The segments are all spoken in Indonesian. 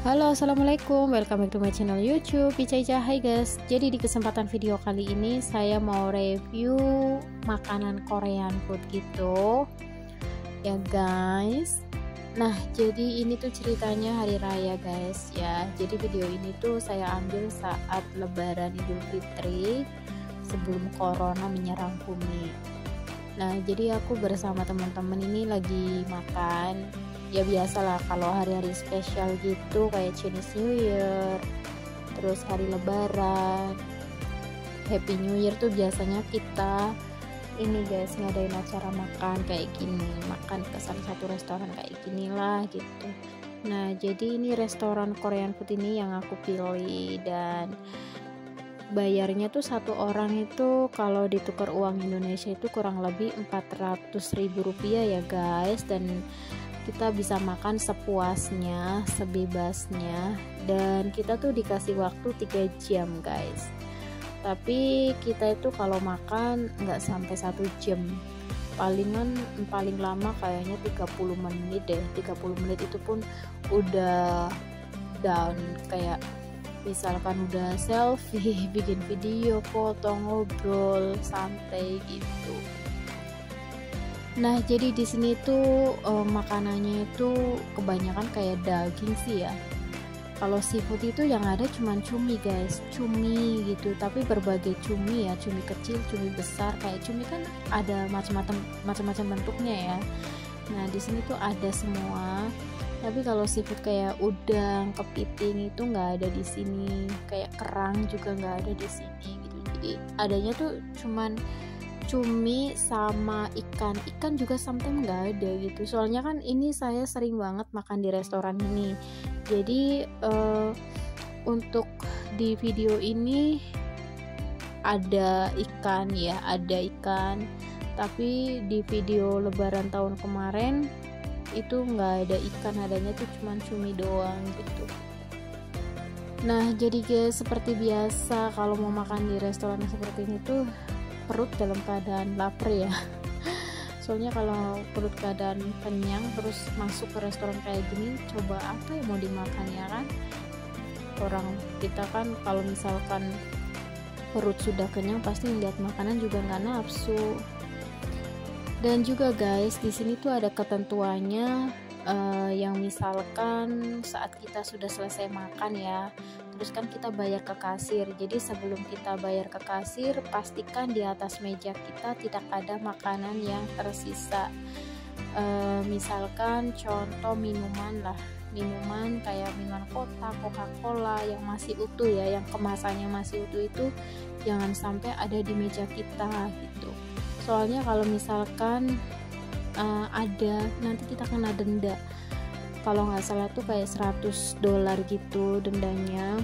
Halo, assalamualaikum, welcome back to my channel YouTube Ica Ica. Hai guys, jadi di kesempatan video kali ini saya mau review makanan Korean food gitu ya guys. Nah, jadi ini tuh ceritanya hari raya guys ya. Jadi video ini tuh saya ambil saat lebaran Idul Fitri sebelum corona menyerang bumi. Nah, jadi aku bersama teman-teman ini lagi makan. Ya biasalah kalau hari-hari spesial gitu kayak Chinese New Year, terus hari lebaran, Happy New Year tuh biasanya kita ini guys ngadain acara makan kayak gini, makan ke salah satu restoran kayak gini lah gitu. Nah, jadi ini restoran Korean food ini yang aku pilih, dan bayarnya tuh satu orang itu kalau ditukar uang Indonesia itu kurang lebih 400.000 rupiah ya guys, dan kita bisa makan sepuasnya, sebebasnya, dan kita tuh dikasih waktu 3 jam guys. Tapi kita itu kalau makan nggak sampai 1 jam, paling lama kayaknya 30 menit deh. 30 menit itu pun udah down, kayak misalkan udah selfie, bikin video, foto, ngobrol santai gitu. Nah, jadi di sini tuh makanannya itu kebanyakan kayak daging sih ya. Kalau seafood itu yang ada cuman cumi guys, cumi gitu. Tapi berbagai cumi ya, cumi kecil, cumi besar. Kayak cumi kan ada macam-macam bentuknya ya. Nah, di sini tuh ada semua. Tapi kalau seafood kayak udang, kepiting itu nggak ada di sini. Kayak kerang juga nggak ada di sini gitu. Jadi adanya tuh cuman cumi sama ikan juga sometimes nggak ada gitu. Soalnya kan ini saya sering banget makan di restoran ini, jadi untuk di video ini ada ikan ya, ada ikan, tapi di video lebaran tahun kemarin itu nggak ada ikan, adanya tuh cuma cumi doang gitu. Nah, jadi guys, seperti biasa kalau mau makan di restoran seperti ini tuh perut dalam keadaan lapar ya. Soalnya kalau perut keadaan kenyang terus masuk ke restoran kayak gini, coba apa yang mau dimakan ya kan. Orang kita kan kalau misalkan perut sudah kenyang pasti lihat makanan juga nggak nafsu. Dan juga guys, di sini tuh ada ketentuannya, yang misalkan saat kita sudah selesai makan ya, terus kan kita bayar ke kasir. Jadi sebelum kita bayar ke kasir, pastikan di atas meja kita tidak ada makanan yang tersisa. Misalkan contoh minuman lah, minuman kayak minuman kotak, Coca-Cola yang masih utuh ya, yang kemasannya masih utuh itu jangan sampai ada di meja kita gitu. Soalnya kalau misalkan ada, nanti kita kena denda. Kalau nggak salah tuh kayak $100 gitu dendanya.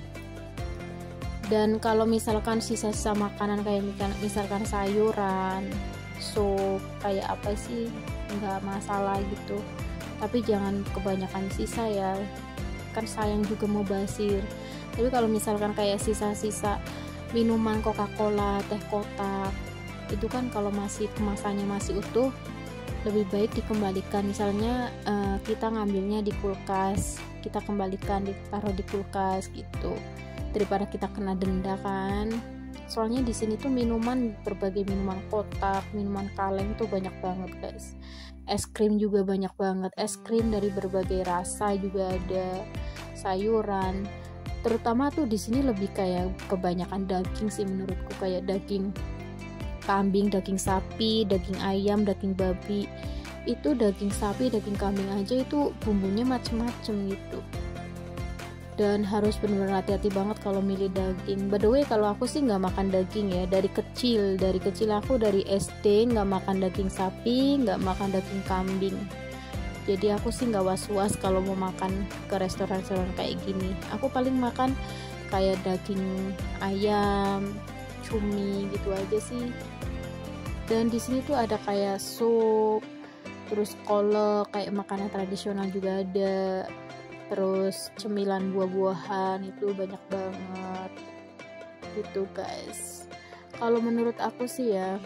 Dan kalau misalkan sisa-sisa makanan kayak misalkan sayuran, sup, kayak apa sih, nggak masalah gitu. Tapi jangan kebanyakan sisa ya, kan sayang juga mau basir. Tapi kalau misalkan kayak sisa-sisa minuman Coca-Cola, teh kotak, itu kan kalau masih kemasannya masih utuh, lebih baik dikembalikan. Misalnya kita ngambilnya di kulkas, kita kembalikan, ditaruh di kulkas gitu, daripada kita kena denda kan. Soalnya di sini tuh minuman, berbagai minuman kotak, minuman kaleng tuh banyak banget guys. Es krim juga banyak banget, es krim dari berbagai rasa juga ada, sayuran. Terutama tuh di sini lebih kayak kebanyakan daging sih menurutku, kayak daging kambing, daging sapi, daging ayam, daging babi. Itu daging sapi, daging kambing aja itu bumbunya macem-macem gitu. Dan harus benar-benar hati-hati banget kalau milih daging. By the way, kalau aku sih nggak makan daging ya, dari kecil aku dari SD nggak makan daging sapi, nggak makan daging kambing. Jadi aku sih nggak was-was kalau mau makan ke restoran-restoran kayak gini. Aku paling makan kayak daging ayam, cumi gitu aja sih. Dan di sini tuh ada kayak sup, terus kolak, kayak makanan tradisional juga ada, terus cemilan buah-buahan itu banyak banget gitu guys. Kalau menurut aku sih ya,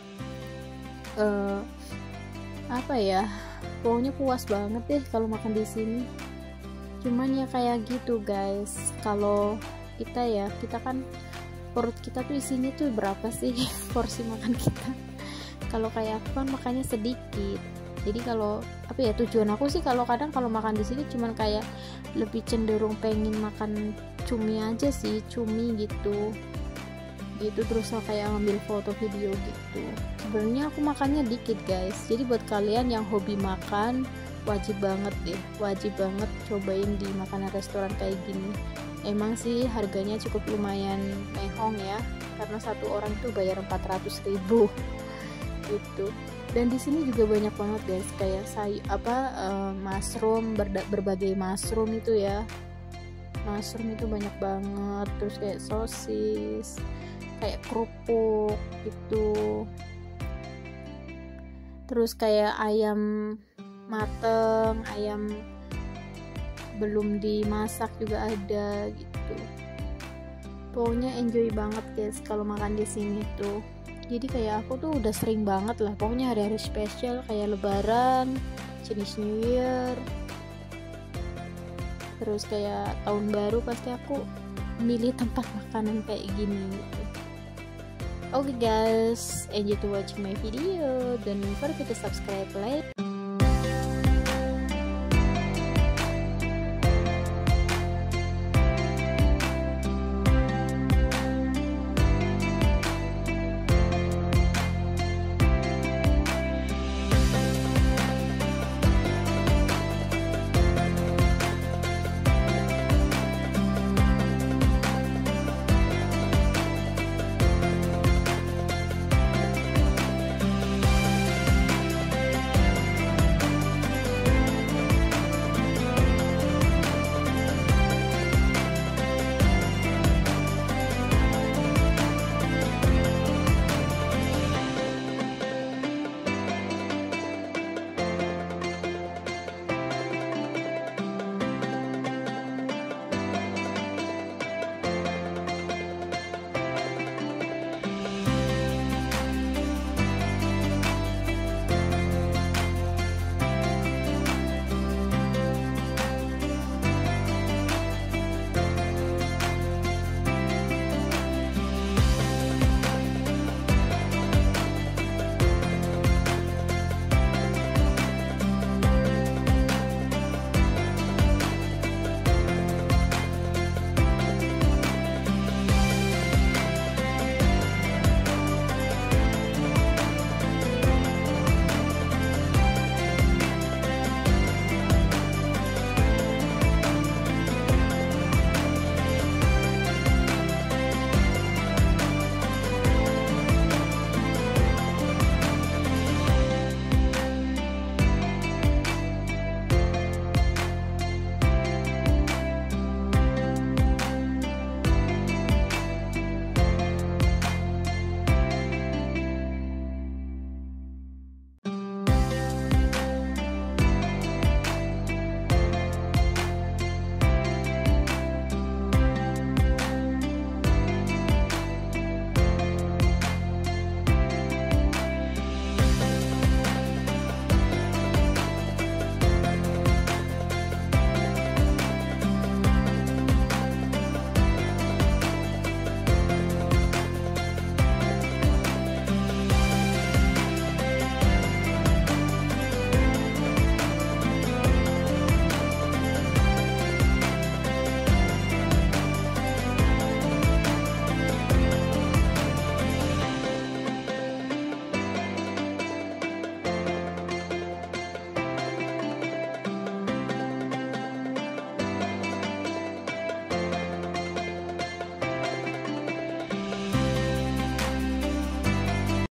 apa ya, pokoknya puas banget deh kalau makan di sini. Cuman ya kayak gitu guys, kalau kita kan perut kita tuh isinya tuh berapa sih porsi makan kita. Kalau kayak aku kan makannya sedikit, jadi kalau tujuan aku sih kalau kadang kalau makan di sini cuman kayak lebih cenderung pengen makan cumi aja sih, cumi gitu terus kayak ngambil foto video gitu. Sebenarnya aku makannya dikit guys, jadi buat kalian yang hobi makan wajib banget cobain di makanan restoran kayak gini. Emang sih harganya cukup lumayan mehong ya, karena satu orang tuh bayar 400.000 gitu. Dan di sini juga banyak banget guys kayak mushroom, berbagai mushroom itu ya, mushroom itu banyak banget. Terus kayak sosis, kayak kerupuk gitu, terus kayak ayam mateng, ayam belum dimasak juga ada gitu. Pokoknya enjoy banget guys kalau makan di sini tuh. Jadi kayak aku tuh udah sering banget lah, pokoknya hari-hari spesial kayak lebaran, Chinese New Year, terus kayak tahun baru pasti aku milih tempat makanan kayak gini gitu. Okay guys, enjoy to watching my video. Don't forget to subscribe, like.